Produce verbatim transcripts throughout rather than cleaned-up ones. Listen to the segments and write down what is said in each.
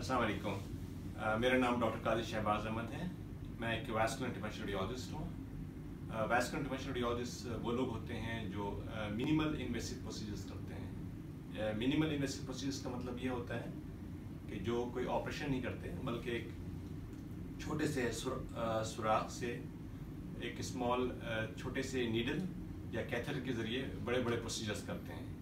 अस्सलाम वालेकुम। अ, मेरा नाम डॉक्टर कादिर शहबाज अहमद है। मैं एक वैस्कुलर इंटरवेंशनल रेडियोलॉजिस्ट हूँ। वैस्कुलर इंटरवेंशनल रेडियोलॉजिस्ट वो लोग होते हैं जो मिनिमल इन्वेसिव प्रोसीजर्स करते हैं। मिनिमल इन्वेसिव प्रोसीजर्स का मतलब ये होता है कि जो कोई ऑपरेशन नहीं करते बल्कि एक छोटे से सुराख से एक स्मॉल छोटे से नीडल या कैथेटर के ज़रिए बड़े बड़े प्रोसीजर्स करते हैं।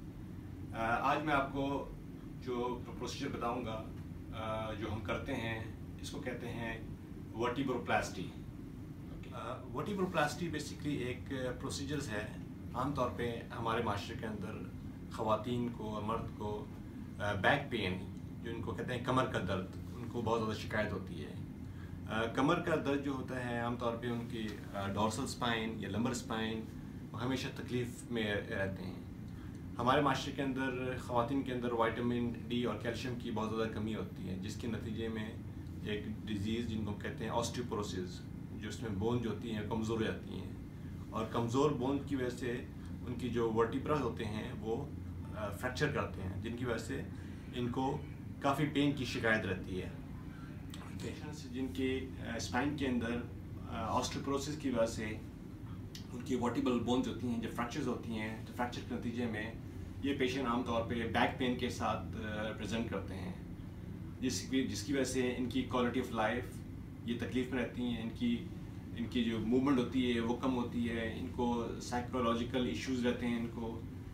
आज मैं आपको जो प्रोसीजर बताऊंगा जो हम करते हैं इसको कहते हैं वर्टिब्रोप्लास्टी। वर्टिब्रोप्लास्टी बेसिकली एक प्रोसीजर्स है। आमतौर पे हमारे माशरे के अंदर ख़वातीन को और मर्द को बैक पेन, जो इनको कहते हैं कमर का दर्द, उनको बहुत ज़्यादा शिकायत होती है। कमर का दर्द जो होता है आमतौर पे उनकी डॉर्सल स्पाइन या लंबर स्पाइन हमेशा तकलीफ़ में रहते हैं। हमारे माशरे के अंदर ख़वातीन के अंदर विटामिन डी और कैल्शियम की बहुत ज़्यादा कमी होती है, जिसके नतीजे में एक डिज़ीज़ जिनको कहते हैं ऑस्टियोपोरोसिस, जो उसमें बोन जो होती हैं कमज़ोर हो जाती हैं और कमज़ोर बोन की वजह से उनकी जो वर्टिब्रा होते हैं वो फ्रैक्चर करते हैं, जिनकी वजह से इनको काफ़ी पेन की शिकायत रहती है। पेशेंट्स जिनके स्पाइन के अंदर ऑस्टियोपोरोसिस की वजह से उनकी वर्टिब्रल बोन्स होती हैं जो फ्रैक्चर्स होती हैं, तो फ्रैक्चर के नतीजे में ये पेशेंट आमतौर पे बैक पेन के साथ प्रेजेंट करते हैं, जिसकी जिसकी वजह से इनकी क्वालिटी ऑफ लाइफ ये तकलीफ़ में रहती हैं। इनकी इनकी जो मूवमेंट होती है वो कम होती है, इनको साइकोलॉजिकल इश्यूज़ रहते हैं इनको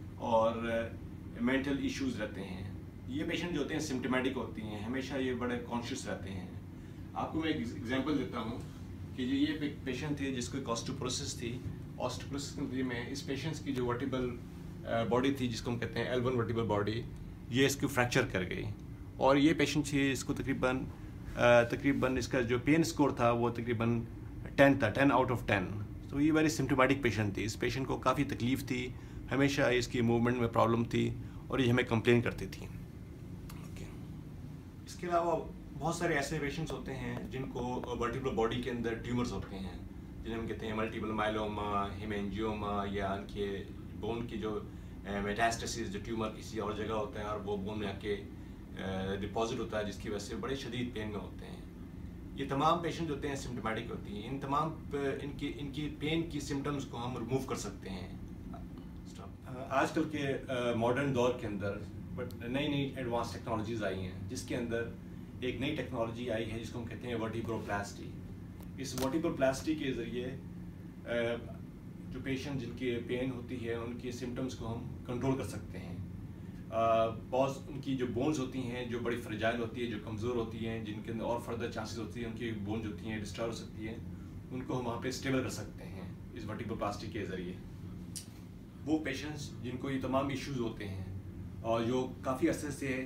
और मेंटल इश्यूज़ रहते हैं। ये पेशेंट जो होते हैं सिम्टोमेटिक होती हैं, हमेशा ये बड़े कॉन्शियस रहते हैं। आपको मैं एक एग्जांपल देता हूँ कि जो ये पेशेंट थे जिसको एक ऑस्टियोपोरोसिस थी, ऑस्टियोपोरोसिस में इस पेशेंट्स की जो वर्टिब्रल बॉडी थी जिसको हम कहते हैं एल वन वर्टिब्रल बॉडी, ये इसको फ्रैक्चर कर गई और ये पेशेंट थी इसको तकरीबन तकरीबन इसका जो पेन स्कोर था वो तकरीबन टेन था, टेन आउट ऑफ टेन। तो ये वेरी सिम्टोमेटिक पेशेंट थी। इस पेशेंट को काफ़ी तकलीफ़ थी, हमेशा इसकी मूवमेंट में प्रॉब्लम थी और ये हमें कंप्लेन करती थी। ओके, इसके अलावा बहुत सारे ऐसे पेशेंट्स होते हैं जिनको वर्टिब्रल बॉडी के अंदर ट्यूमर्स होते हैं, जिन्हें हम कहते हैं मल्टीपल माइलोमा, हेमेंजियोमा, या उनके बोन की जो मेटास्टेसिस, जो ट्यूमर किसी और जगह होता है और वो बोन में आके डिपॉजिट होता है, जिसकी वजह से बड़े शदीद पेन में होते हैं। ये तमाम पेशेंट होते हैं सिम्टोमेटिक होती हैं। इन तमाम इनकी इनकी पेन की सिम्टम्स को हम रिमूव कर सकते हैं। आजकल के मॉडर्न दौर के अंदर बट नई नई एडवांस टेक्नोलॉजीज़ आई हैं, जिसके अंदर एक नई टेक्नोलॉजी आई है जिसको हम कहते हैं वर्टिब्रोप्लास्टी। इस वर्टिब्रोप्लास्टी के ज़रिए जो पेशेंट जिनकी पेन होती है उनकी सिम्टम्स को हम कंट्रोल कर सकते हैं। बहुत उनकी जो बोन्स होती हैं जो बड़ी फ्रेजाइल होती है, जो कमज़ोर होती हैं, जिनके अंदर और फर्दर चांसेस होती हैं उनकी बोन्स होती हैं डिस्टर्ब हो सकती हैं, उनको हम वहाँ पे स्टेबल कर सकते हैं इस वर्टिब्रोप्लास्टी के ज़रिए। वो पेशेंट्स जिनको ये तमाम इश्यूज़ होते हैं और जो काफ़ी अरसे से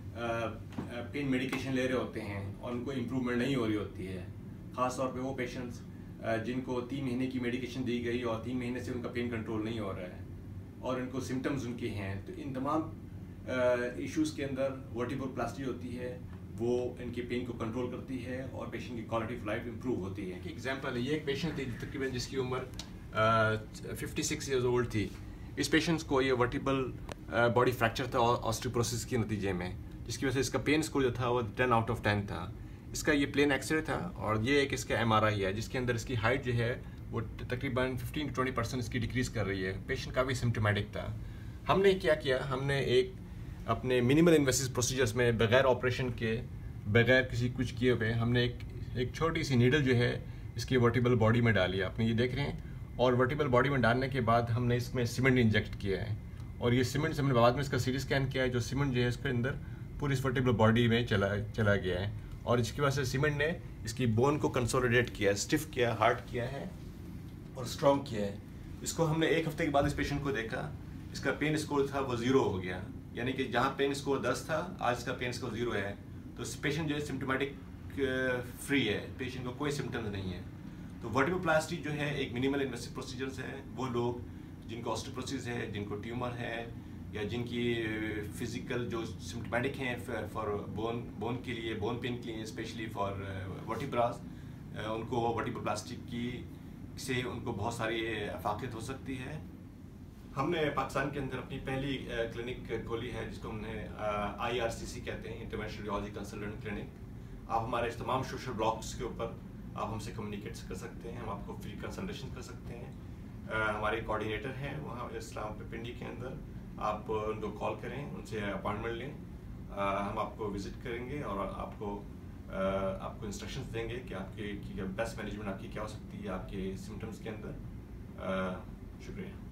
पेन मेडिकेशन ले रहे होते हैं और उनको इम्प्रूवमेंट नहीं हो रही होती है, ख़ास तौर पे वो पेशेंट्स जिनको तीन महीने की मेडिकेशन दी गई और तीन महीने से उनका पेन कंट्रोल नहीं हो रहा है और इनको सिम्टम्स उनके हैं, तो इन तमाम इश्यूज़ के अंदर वर्टिब्रोप्लास्टी होती है, वो इनके पेन को कंट्रोल करती है और पेशेंट की क्वालिटी ऑफ लाइफ इम्प्रूव होती है। एक एग्जांपल है, ये एक पेशेंट थी तकरीबन जिसकी उम्र फिफ्टी सिक्स ईयर्स ओल्ड थी। इस पेशेंट्स को ये वर्टिब्रल बॉडी फ्रैक्चर था ऑस्टियोपोरोसिस के नतीजे में, जिसकी वजह से इसका पेन स्कोर जो था वो टेन आउट ऑफ टेन था। इसका ये प्लेन एक्सरे था और ये एक इसका एम आर आई है जिसके अंदर इसकी हाइट जो है वो तकरीबन फिफ्टीन टू ट्वेंटी परसेंट इसकी डिक्रीज़ कर रही है। पेशेंट काफ़ी सिम्टोमेटिक था। हमने क्या किया, हमने एक अपने मिनिमल इन्वेसिव प्रोसीजर्स में बगैर ऑपरेशन के, बगैर किसी कुछ किए हुए, हमने एक एक छोटी सी नीडल जो है इसकी वर्टिब्रल बॉडी में डाली, आपने ये देख रहे हैं, और वर्टिब्रल बॉडी में डालने के बाद हमने इसमें सीमेंट इंजेक्ट किया है और ये सीमेंट से हमने बाद में इसका सी टी स्कैन किया है। जो सीमेंट जो है इसके अंदर पूरी इस वर्टिब्रल बॉडी में चला चला गया है और इसकी वजह से सीमेंट ने इसकी बोन को कंसोलिडेट किया, स्टिफ किया, हार्ड किया है और स्ट्रॉन्ग किया है। इसको हमने एक हफ्ते के बाद इस पेशेंट को देखा, इसका पेन स्कोर था वो ज़ीरो हो गया, यानी कि जहाँ पेन स्कोर दस था आज इसका पेन स्कोर ज़ीरो है। तो पेशेंट जो है सिम्टोमेटिक फ्री है, पेशेंट को कोई सिम्टम्स नहीं है। तो वर्टिब्रोप्लास्टी जो है एक मिनिमल इन्वेसिव प्रोसीजर्स है। वो लोग जिनको ऑस्टियोपोरोसिस है, जिनको ट्यूमर है या जिनकी फिजिकल जो सिम्टोमेटिक हैं फॉर बोन बोन के लिए, बोन पेन के लिए, स्पेशली फॉर वर्टिब्रास, उनको वर्टिब्रोप्लास्टी की से उनको बहुत सारी अफाकियत हो सकती है। हमने पाकिस्तान के अंदर अपनी पहली क्लिनिक खोली है जिसको हमने आई आर सी सी कहते हैं, इंटरनेशनल रेडियोलॉजी कंसल्टेंट क्लिनिक। आप हमारे तमाम सोशल ब्लॉग्स के ऊपर आप हमसे कम्युनिकेट कर सकते हैं, हम आपको फ्री कंसल्टेशन कर सकते हैं। uh, हमारे कोऑर्डिनेटर हैं वहाँ इस्लाम पे पिंडी के अंदर, आप उनको कॉल करें, उनसे अपॉइंटमेंट लें, uh, हम आपको विज़िट करेंगे और आपको uh, आपको इंस्ट्रक्शंस देंगे कि आपके बेस्ट मैनेजमेंट आपकी क्या हो सकती है आपके सिम्टम्स के अंदर। uh, शुक्रिया।